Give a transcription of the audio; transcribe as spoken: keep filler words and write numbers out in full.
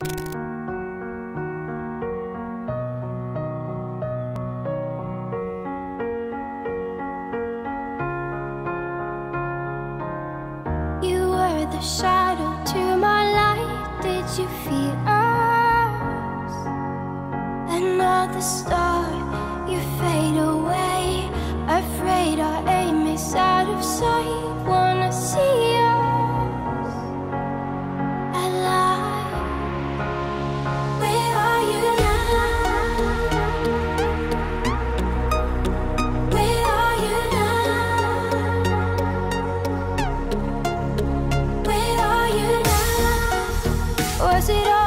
The shadow to my light, did you feel us? Another star, you fade away. Afraid our aim is out of sight. Wanna see us alive. Where are you now? Where are you now? Was it all